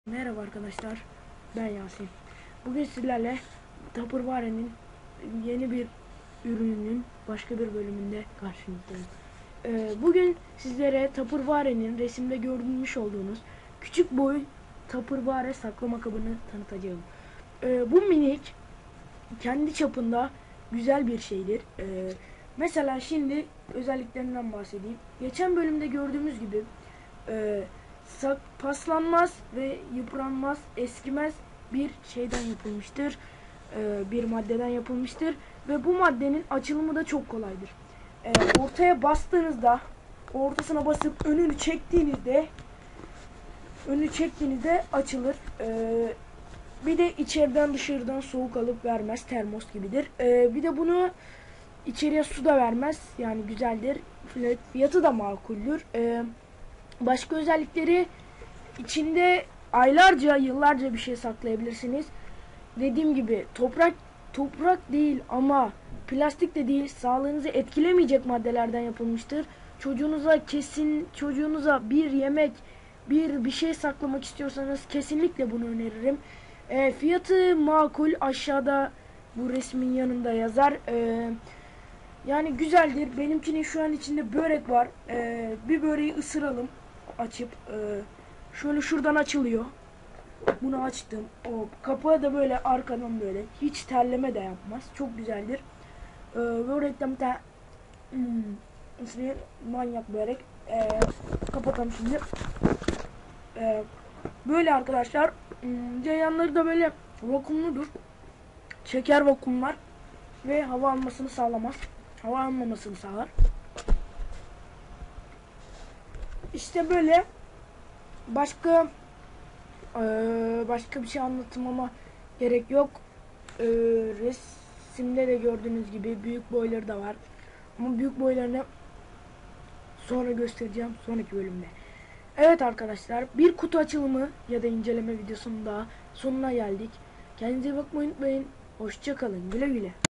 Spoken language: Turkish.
Merhaba arkadaşlar, ben Yasin. Bugün sizlerle Tupperware'nin yeni bir ürününün başka bir bölümünde karşınızdayım. Bugün sizlere Tupperware'nin resimde görmüş olduğunuz küçük boy Tupperware saklama kabını tanıtacağım. Bu minik, kendi çapında güzel bir şeydir. Mesela şimdi özelliklerinden bahsedeyim. Geçen bölümde gördüğümüz gibi paslanmaz ve yıpranmaz, eskimez bir şeyden yapılmıştır. Bir maddeden yapılmıştır ve bu maddenin açılımı da çok kolaydır. Ortaya bastığınızda, ortasına basıp önünü çektiğinizde açılır. Bir de içeriden dışarıdan soğuk alıp vermez, termos gibidir. Bir de bunu içeriye su da vermez, yani güzeldir. Fiyatı da makuldür. Başka özellikleri, içinde aylarca, yıllarca bir şey saklayabilirsiniz. Dediğim gibi toprak değil ama plastik de değil, sağlığınızı etkilemeyecek maddelerden yapılmıştır. Çocuğunuza bir yemek, bir şey saklamak istiyorsanız kesinlikle bunu öneririm. Fiyatı makul, aşağıda bu resmin yanında yazar. Yani güzeldir. Benimkinin şu an içinde börek var. Bir böreği ısıralım açıp. Şöyle şuradan açılıyor. Bunu açtım. O kapağı da böyle arkadan böyle. Hiç terleme de yapmaz. Çok güzeldir. Börekten bir tane manyak börek. Kapatalım şimdi. Böyle arkadaşlar. Yanları da böyle vakumludur. Şeker vakumlar. Ve hava almasını sağlamaz. Hava almamasını sağlar. İşte böyle. Başka bir şey anlatmama gerek yok. Resimde de gördüğünüz gibi büyük boyları da var. Ama büyük boylarını sonra göstereceğim sonraki bölümde. Evet arkadaşlar, bir kutu açılımı ya da inceleme videosunun daha sonuna geldik. Kendinize bakmayı unutmayın. Hoşça kalın. Güle güle.